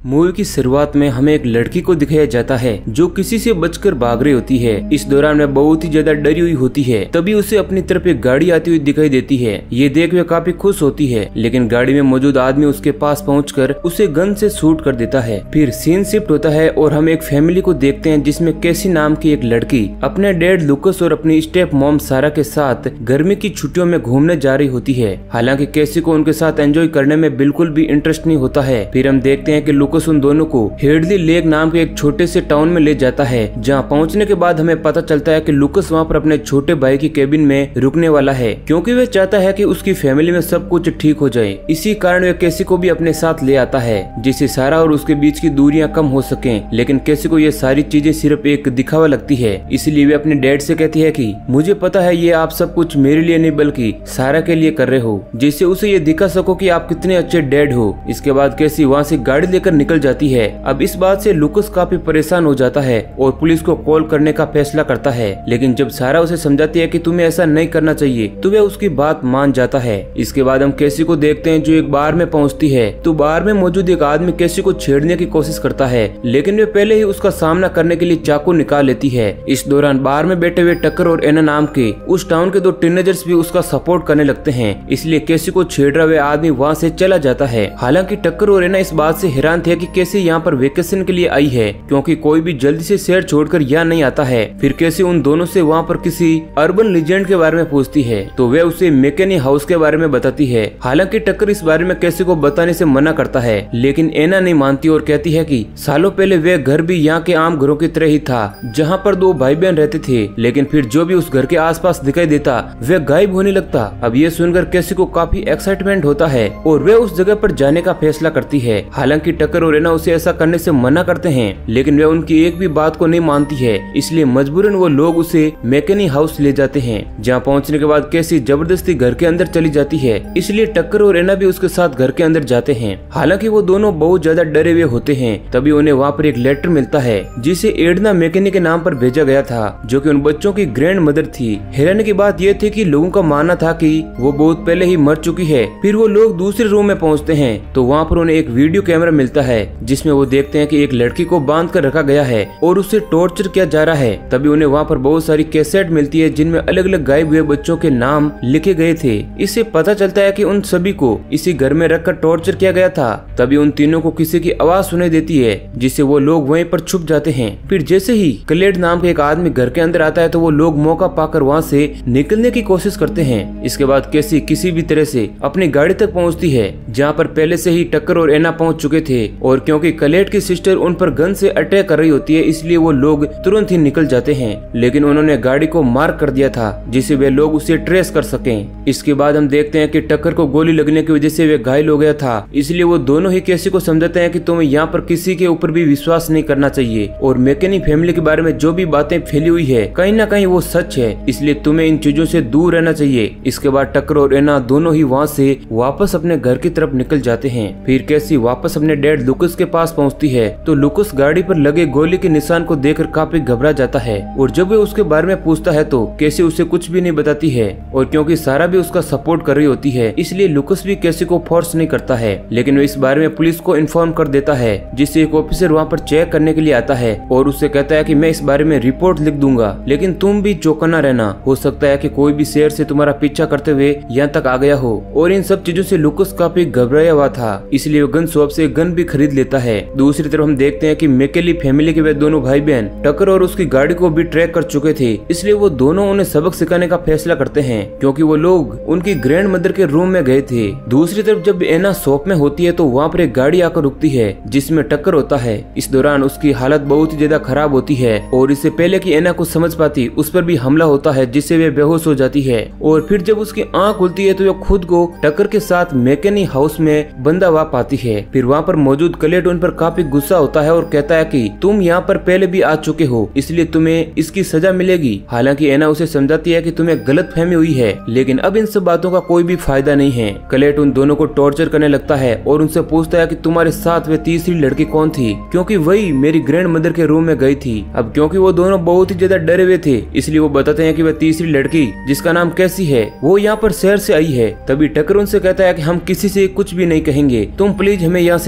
Movie की शुरुआत में हमें एक लड़की को दिखाया जाता है जो किसी से बचकर भाग रही होती है। इस दौरान वह बहुत ही ज्यादा डरी हुई होती है। तभी उसे अपनी तरफ एक गाड़ी आती हुई दिखाई देती है। ये देख वह काफी खुश होती है, लेकिन गाड़ी में मौजूद आदमी उसके पास पहुंचकर उसे गन से शूट कर देता है। फिर सीन शिफ्ट होता है और हम एक फैमिली को देखते हैं जिसमें कैसी नाम की एक लड़की अपने डैड लुकस और अपनी स्टेप मॉम सारा के साथ गर्मी की छुट्टियों में घूमने जा रही होती है। हालांकि कैसी को उनके साथ एंजॉय करने में बिल्कुल भी इंटरेस्ट नहीं होता है। फिर हम देखते हैं कि लुकस उन दोनों को हेडली लेक नाम के एक छोटे से टाउन में ले जाता है। जहां पहुंचने के बाद हमें पता चलता है कि लुकस वहां पर अपने छोटे भाई की केबिन में रुकने वाला है, क्योंकि वह चाहता है कि उसकी फैमिली में सब कुछ ठीक हो जाए। इसी कारण वह कैसी को भी अपने साथ ले आता है, जिससे सारा और उसके बीच की दूरियां कम हो सकें। लेकिन कैसी को ये सारी चीजें सिर्फ एक दिखावा लगती है, इसलिए वे अपने डैड से कहती है कि मुझे पता है ये आप सब कुछ मेरे लिए नहीं बल्कि सारा के लिए कर रहे हो, जिससे उसे ये दिखा सको कि आप कितने अच्छे डैड हो। इसके बाद कैसी वहाँ से गाड़ी लेकर निकल जाती है। अब इस बात से लुकस काफी परेशान हो जाता है और पुलिस को कॉल करने का फैसला करता है। लेकिन जब सारा उसे समझाती है कि तुम्हें ऐसा नहीं करना चाहिए, तो वह उसकी बात मान जाता है। इसके बाद हम कैसी को देखते हैं जो एक बार में पहुंचती है। तो बार में मौजूद एक आदमी कैसी को छेड़ने की कोशिश करता है, लेकिन वे पहले ही उसका सामना करने के लिए चाकू निकाल लेती है। इस दौरान बार में बैठे हुए टक्कर और एना नाम के उस टाउन के दो टीनेजर्स भी उसका सपोर्ट करने लगते हैं, इसलिए कैसी को छेड़ रहा हुआ आदमी वहाँ से चला जाता है। हालांकि टक्कर और एना इस बात से हैरान थे कि कैसे यहाँ पर वेकेशन के लिए आई है, क्योंकि कोई भी जल्दी से शहर छोड़कर यहाँ नहीं आता है। फिर कैसे उन दोनों से वहाँ पर किसी अर्बन लीजेंड के बारे में पूछती है, तो वे उसे मैकेनी हाउस के बारे में बताती है। हालांकि टक्कर इस बारे में कैसे को बताने से मना करता है, लेकिन एना नहीं मानती और कहती है कि सालों पहले वह घर भी यहाँ के आम घरों की तरह ही था, जहाँ पर दो भाई बहन रहते थे। लेकिन फिर जो भी उस घर के आसपास दिखाई देता वह गायब होने लगता। अब ये सुनकर कैसी को काफी एक्साइटमेंट होता है और वे उस जगह पर जाने का फैसला करती है। हालांकि टक्कर और एना उसे ऐसा करने से मना करते हैं, लेकिन वे उनकी एक भी बात को नहीं मानती है, इसलिए मजबूरन वो लोग उसे मैकेनी हाउस ले जाते हैं। जहां पहुंचने के बाद कैसी जबरदस्ती घर के अंदर चली जाती है, इसलिए टक्कर और एना भी उसके साथ घर के अंदर जाते हैं। हालांकि वो दोनों बहुत ज्यादा डरे हुए होते हैं। तभी उन्हें वहाँ पर एक लेटर मिलता है जिसे एडना मैकेनी के नाम पर भेजा गया था, जो कि उन बच्चों की ग्रैंड मदर थी। हैरानी की बात यह थी कि लोगों का मानना था कि वो बहुत पहले ही मर चुकी है। फिर वो लोग दूसरे रूम में पहुंचते हैं तो वहाँ पर उन्हें एक वीडियो कैमरा मिलता है, जिसमें वो देखते हैं कि एक लड़की को बांध कर रखा गया है और उसे टॉर्चर किया जा रहा है। तभी उन्हें वहाँ पर बहुत सारी कैसेट मिलती है जिनमें अलग अलग गायब हुए बच्चों के नाम लिखे गए थे। इससे पता चलता है कि उन सभी को इसी घर में रखकर टॉर्चर किया गया था। तभी उन तीनों को किसी की आवाज सुनाई देती है, जिससे वो लोग वहीं पर छुप जाते हैं। फिर जैसे ही क्लेड नाम के एक आदमी घर के अंदर आता है तो वो लोग मौका पाकर वहाँ से निकलने की कोशिश करते हैं। इसके बाद कैसी किसी भी तरह से अपनी गाड़ी तक पहुँचती है, जहाँ पर पहले से ही टक्कर और एना पहुँच चुके थे। और क्योंकि क्लेड की सिस्टर उन पर गन से अटैक कर रही होती है, इसलिए वो लोग तुरंत ही निकल जाते हैं। लेकिन उन्होंने गाड़ी को मार्क कर दिया था, जिससे वे लोग उसे ट्रेस कर सकें। इसके बाद हम देखते हैं कि टक्कर को गोली लगने की वजह से वे घायल हो गया था, इसलिए वो दोनों ही कैसी को समझाते हैं कि तुम्हें यहाँ पर किसी के ऊपर भी विश्वास नहीं करना चाहिए और मैकेनी फैमिली के बारे में जो भी बातें फैली हुई है कहीं ना कहीं वो सच है, इसलिए तुम्हें इन चीजों से दूर रहना चाहिए। इसके बाद टक्कर और एना दोनों ही वहाँ से वापस अपने घर की तरफ निकल जाते हैं। फिर कैसी वापस अपने डैड लुकस के पास पहुँचती है तो लुकस गाड़ी पर लगे गोली के निशान को देखकर काफी घबरा जाता है और जब वे उसके बारे में पूछता है तो कैसी उसे कुछ भी नहीं बताती है। और क्योंकि सारा भी उसका सपोर्ट कर रही होती है, इसलिए लुकस भी कैसी को फोर्स नहीं करता है, लेकिन वो इस बारे में पुलिस को इन्फॉर्म कर देता है, जिससे एक ऑफिसर वहाँ पर चेक करने के लिए आता है और उससे कहता है कि मैं इस बारे में रिपोर्ट लिख दूंगा, लेकिन तुम भी चौकन्ना रहना, हो सकता है कि कोई भी शहर से तुम्हारा पीछा करते हुए यहाँ तक आ गया हो। और इन सब चीजों से लुकस काफी घबराया हुआ था, इसलिए वो गन शॉप से गन भी खरीद लेता है। दूसरी तरफ हम देखते हैं कि मैकेली फैमिली के वे दोनों भाई बहन टक्कर और उसकी गाड़ी को भी ट्रैक कर चुके थे, इसलिए वो दोनों उन्हें सबक सिखाने का फैसला करते हैं, क्योंकि वो लोग उनकी ग्रैंड मदर के रूम में गए थे। दूसरी तरफ जब एना शॉप में होती है तो वहाँ पर एक गाड़ी आकर रुकती है जिसमें टक्कर होता है। इस दौरान उसकी हालत बहुत ही ज्यादा खराब होती है और इससे पहले कि एना कुछ समझ पाती उस पर भी हमला होता है, जिससे वे बेहोश हो जाती है। और फिर जब उसकी आंख खुलती है तो वो खुद को टक्कर के साथ मैकेनी हाउस में बंधा हुआ पाती है। फिर वहाँ पर मौजूद क्लेड उन पर काफी गुस्सा होता है और कहता है कि तुम यहाँ पर पहले भी आ चुके हो, इसलिए तुम्हें इसकी सजा मिलेगी। हालांकि एना उसे समझाती है कि तुम्हें गलतफहमी हुई है, लेकिन अब इन सब बातों का कोई भी फायदा नहीं है। क्लेड उन दोनों को टॉर्चर करने लगता है और उनसे पूछता है कि तुम्हारे साथ वे तीसरी लड़की कौन थी, क्योंकि वही मेरी ग्रैंड मदर के रूम में गई थी। अब क्योंकि वो दोनों बहुत ही ज्यादा डरे हुए थे, इसलिए वो बताते हैं कि वह तीसरी लड़की जिसका नाम कैसी है वो यहाँ पर शहर से आई है। तभी टक्कर उनसे कहता है कि हम किसी से कुछ भी नहीं कहेंगे, तुम प्लीज हमें यहाँ से जाने दो।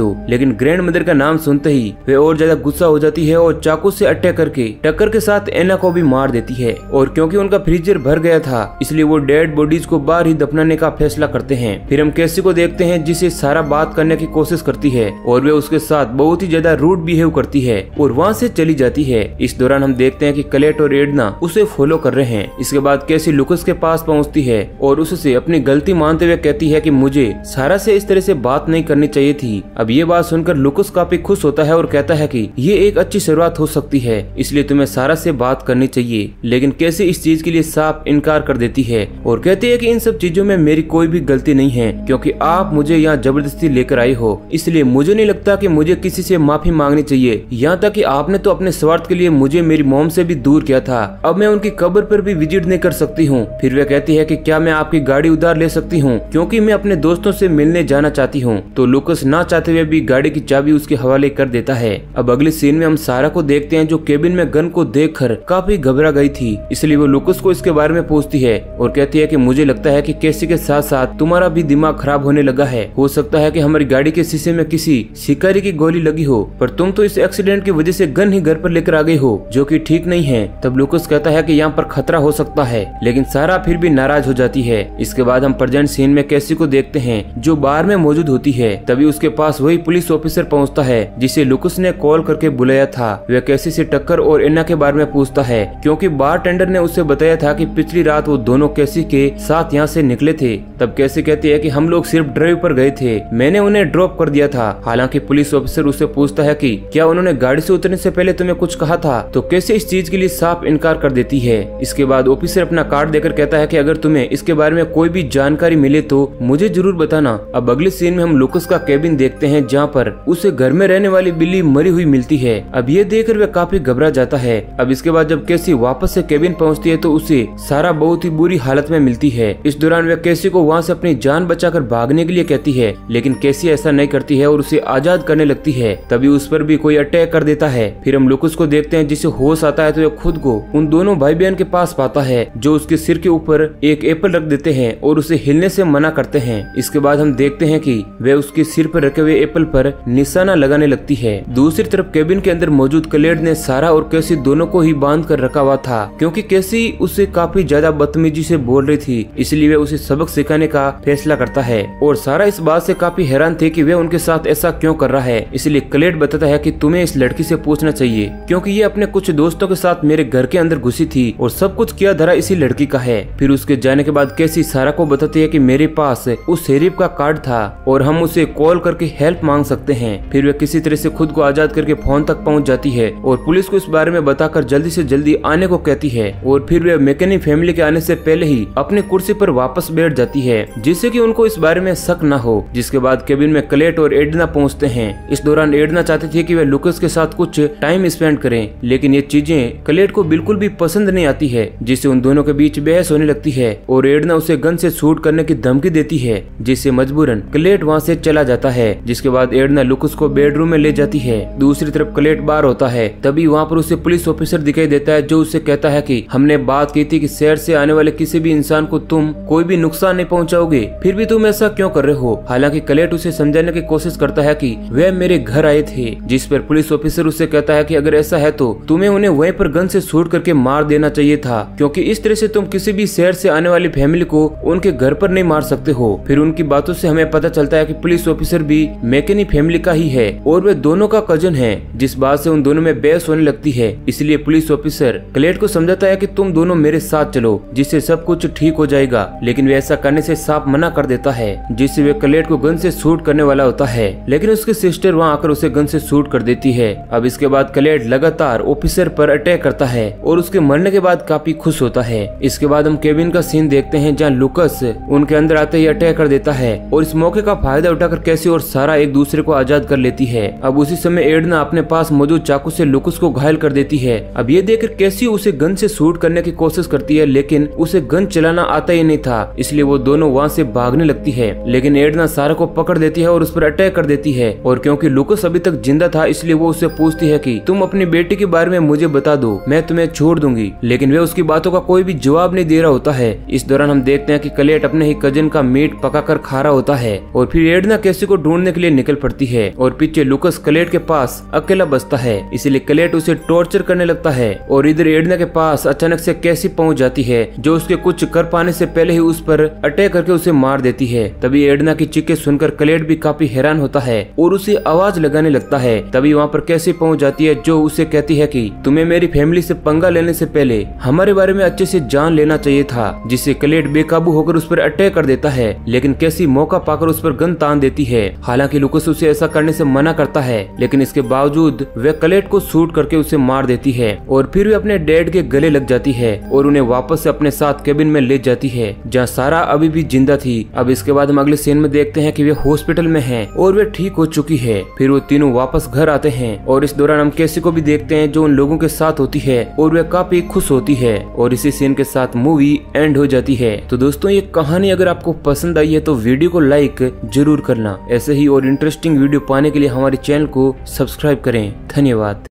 दो। लेकिन ग्रैंड मदर का नाम सुनते ही वे और ज्यादा गुस्सा हो जाती है और चाकू से अटैक करके टक्कर के साथ एना को भी मार देती है। और क्योंकि उनका फ्रीजर भर गया था इसलिए वो डेड बॉडीज को बाहर ही दफनाने का फैसला करते हैं। फिर हम कैसी को देखते हैं जिसे सारा बात करने की कोशिश करती है और वे उसके साथ बहुत ही ज्यादा रूड बिहेव करती है और वहाँ से चली जाती है। इस दौरान हम देखते हैं कि क्लेट और एडना उसे फॉलो कर रहे हैं। इसके बाद कैसी लुकस के पास पहुँचती है और उससे अपनी गलती मानते हुए कहती है कि मुझे सारा से इस तरह से बात नहीं करनी चाहिए थी। अब ये बात सुनकर लुकस काफी खुश होता है और कहता है कि ये एक अच्छी शुरुआत हो सकती है, इसलिए तुम्हें सारा से बात करनी चाहिए। लेकिन कैसी इस चीज के लिए साफ इनकार कर देती है और कहती है कि इन सब चीजों में मेरी कोई भी गलती नहीं है, क्योंकि आप मुझे यहाँ जबरदस्ती लेकर आए हो, इसलिए मुझे नहीं लगता कि मुझे किसी से माफी मांगनी चाहिए। यहाँ तक कि आपने तो अपने स्वार्थ के लिए मुझे मेरी मॉम से भी दूर किया था, अब मैं उनकी कब्र पर भी विजिट नहीं कर सकती हूँ। फिर वह कहती है कि क्या मैं आपकी गाड़ी उधार ले सकती हूँ, क्योंकि मैं अपने दोस्तों से मिलने जाना चाहती हूँ। तो लुकस ना चाहते हुए भी गाड़ी की चाबी उसके हवाले कर देता है। अब अगले सीन में हम सारा को देखते हैं जो केबिन में गन को देखकर काफी घबरा गई थी, इसलिए वो लुकस को इसके बारे में पूछती है और कहती है कि मुझे लगता है कि कैसी के साथ साथ तुम्हारा भी दिमाग खराब होने लगा है। हो सकता है कि हमारी गाड़ी के शीशे में किसी शिकारी की गोली लगी हो, पर तुम तो इस एक्सीडेंट की वजह से गन ही घर पर लेकर आ गई हो, जो कि ठीक नहीं है। तब लुकस कहता है कि यहाँ पर खतरा हो सकता है, लेकिन सारा फिर भी नाराज हो जाती है। इसके बाद हम प्रेजेंट सीन में कैसी को देखते हैं जो बार में मौजूद होती है। तभी उसके पास वही पुलिस ऑफिसर पहुंचता है जिसे लुकस ने कॉल करके बुलाया था। वह कैसी से टक्कर और एना के बारे में पूछता है, क्योंकि बारटेंडर ने उसे बताया था कि पिछली रात वो दोनों कैसी के साथ यहाँ से निकले थे। तब कैसी कहती है कि हम लोग सिर्फ ड्राइव पर गए थे, मैंने उन्हें ड्रॉप कर दिया था। हालांकि पुलिस ऑफिसर उससे पूछता है कि क्या उन्होंने गाड़ी से उतरने से पहले तुम्हें कुछ कहा था, तो कैसे इस चीज के लिए साफ इनकार कर देती है। इसके बाद ऑफिसर अपना कार्ड देकर कहता है कि अगर तुम्हें इसके बारे में कोई भी जानकारी मिले तो मुझे जरूर बताना। अब अगले सीन में हम लुकस का केबिन देखते हैं जहाँ पर उसे घर में रहने वाली बिल्ली मरी हुई मिलती है। अब ये देखकर वह काफी घबरा जाता है। अब इसके बाद जब कैसी वापस से केबिन पहुँचती है तो उसे सारा बहुत ही बुरी हालत में मिलती है। इस दौरान वह कैसी को वहाँ से अपनी जान बचाकर भागने के लिए कहती है, लेकिन कैसी ऐसा नहीं करती है और उसे आजाद करने लगती है। तभी उस पर भी कोई अटैक कर देता है। फिर हम लुकस को देखते हैं जिसे होश आता है तो वह खुद को उन दोनों भाई बहन के पास पाता है जो उसके सिर के ऊपर एक एप्पल रख देते हैं और उसे हिलने से मना करते हैं। इसके बाद हम देखते हैं कि वह उसके सिर पर रखे हुए एप्पल पर निशाना लगाने लगती है। दूसरी तरफ केबिन के अंदर मौजूद क्लेड ने सारा और कैसी दोनों को ही बांध कर रखा हुआ था, क्योंकि कैसी उसे काफी ज्यादा बदतमीजी से बोल रही थी, इसलिए वह उसे सबक सिखाने का फैसला करता है। और सारा इस बात से काफी हैरान थे कि वह उनके साथ ऐसा क्यों कर रहा है। इसलिए क्लेड बताता है कि तुम्हें इस लड़की से पूछना चाहिए, क्योंकि ये अपने कुछ दोस्तों के साथ मेरे घर के अंदर घुसी थी और सब कुछ किया धरा इसी लड़की का है। फिर उसके जाने के बाद कैसी सारा को बताती है कि मेरे पास उस शेरिफ का कार्ड था और हम उसे कॉल करके हेल्प मांग सकते हैं। फिर वह किसी तरह से खुद को आजाद करके फोन तक पहुंच जाती है और पुलिस को इस बारे में बताकर जल्दी से जल्दी आने को कहती है। और फिर वह मैकेनिक फैमिली के आने से पहले ही अपनी कुर्सी पर वापस बैठ जाती है, जिससे कि उनको इस बारे में शक न हो। जिसके बाद केबिन में क्लेट और एडना पहुंचते हैं। इस दौरान एडना चाहती थी कि वह लुकस के साथ कुछ टाइम स्पेंड करें, लेकिन ये चीजें क्लेट को बिल्कुल भी पसंद नहीं आती है, जिससे उन दोनों के बीच बहस होने लगती है और एडना उसे गन से शूट करने की धमकी देती है, जिससे मजबूरन क्लेट वहाँ से चला जाता है। जिसके बाद एडना लुकस को बेडरूम में ले जाती है। दूसरी तरफ क्लेट बाहर होता है। तभी वहाँ पर उसे पुलिस ऑफिसर दिखाई देता है जो उसे कहता है कि हमने बात की थी कि शहर से आने वाले किसी भी इंसान को तुम कोई भी नुकसान नहीं पहुँचाओगे, फिर भी तुम ऐसा क्यों कर रहे हो। हालांकि क्लेट उसे समझाने की कोशिश करता है कि वह मेरे घर आए थे, जिस पर पुलिस ऑफिसर उसे कहता है कि अगर ऐसा है तो तुम्हें उन्हें वहीं पर गन से शूट करके मार देना चाहिए था, क्योंकि इस तरह से तुम किसी भी शहर से आने वाली फैमिली को उनके घर पर नहीं मार सकते हो। फिर उनकी बातों से हमें पता चलता है कि पुलिस ऑफिसर भी मैकेनिक फैमिली का ही है और वे दोनों का कजन है, जिस बात से उन दोनों में बहस होने लगती है। इसलिए पुलिस ऑफिसर क्लेट को समझाता है कि तुम दोनों मेरे साथ चलो, जिससे सब कुछ ठीक हो जाएगा, लेकिन वे ऐसा करने से साफ मना कर देता है, जिससे वे क्लेट को गन से शूट करने वाला होता है, लेकिन उसकी सिस्टर वहाँ आकर उसे गन से शूट कर देती है। अब इसके बाद क्लेट लगातार ऑफिसर पर अटैक करता है और उसके मरने के बाद काफी खुश होता है। इसके बाद हम केबिन का सीन देखते हैं जहाँ लुकस उनके अंदर आते ही अटैक कर देता है और इस मौके का फायदा उठाकर कैसी और सारा एक दूसरे को आजाद कर लेती है। अब उसी समय एडना अपने पास मौजूद चाकू से लुकस को घायल कर देती है। अब ये देखकर कैसी उसे गन से शूट करने की कोशिश करती है, लेकिन उसे गन चलाना आता ही नहीं था, इसलिए वो दोनों वहाँ से भागने लगती है। लेकिन एडना सारा को पकड़ देती है और उस पर अटैक कर देती है। और क्योंकि लुकस अभी तक जिंदा था इसलिए वो उससे पूछती है कि तुम अपनी बेटी के बारे में मुझे बता दो, मैं तुम्हें छोड़ दूंगी, लेकिन वे उसकी बातों का कोई भी जवाब नहीं दे रहा होता है। इस दौरान हम देखते हैं कि क्लेट अपने ही कजन का मीट पकाकर खा रहा होता है और फिर एडना कैसी को ढूंढने के लिए निकल पड़ती है और पीछे लुकस क्लेड के पास अकेला बचता है, इसलिए क्लेड उसे टॉर्चर करने लगता है। और इधर एडना के पास अचानक से कैसी पहुंच जाती है जो उसके कुछ कर पाने से पहले ही उस पर अटैक करके उसे मार देती है। तभी एडना की चीखें सुनकर क्लेड भी काफी हैरान होता है और उसे आवाज लगाने लगता है। तभी वहाँ पर कैसी पहुंच जाती है जो उसे कहती है कि तुम्हें मेरी फैमिली से पंगा लेने से पहले हमारे बारे में अच्छे से जान लेना चाहिए था, जिससे क्लेड बेकाबू होकर उस पर अटैक कर देता है। लेकिन कैसी मौका पाकर उस पर गन तान देती है। हालांकि लुकस उसे ऐसा करने से मना करता है, लेकिन इसके बावजूद वह क्लेड को शूट करके उसे मार देती है और फिर वे अपने डैड के गले लग जाती है और उन्हें वापस से अपने साथ केबिन में ले जाती है जहाँ सारा अभी भी जिंदा थी। अब इसके बाद हम अगले सीन में देखते हैं कि वे हॉस्पिटल में हैं और वे ठीक हो चुकी है। फिर वो तीनों वापस घर आते हैं और इस दौरान हम कैसी को भी देखते हैं जो उन लोगों के साथ होती है और वे काफी खुश होती है और इसी सीन के साथ मूवी एंड हो जाती है। तो दोस्तों ये कहानी अगर आपको पसंद आई है तो वीडियो को लाइक जरूर करना। ऐसे ही और इंटरेस्टिंग वीडियो पाने के लिए हमारे चैनल को सब्सक्राइब करें। धन्यवाद।